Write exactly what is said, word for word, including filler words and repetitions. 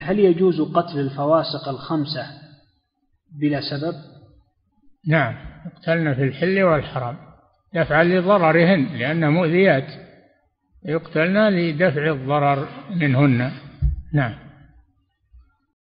هل يجوز قتل الفواسق الخمسة بلا سبب؟ نعم، يقتلن في الحل والحرام دفعا لضررهن لأنه مؤذيات، يقتلن لدفع الضرر منهن. نعم.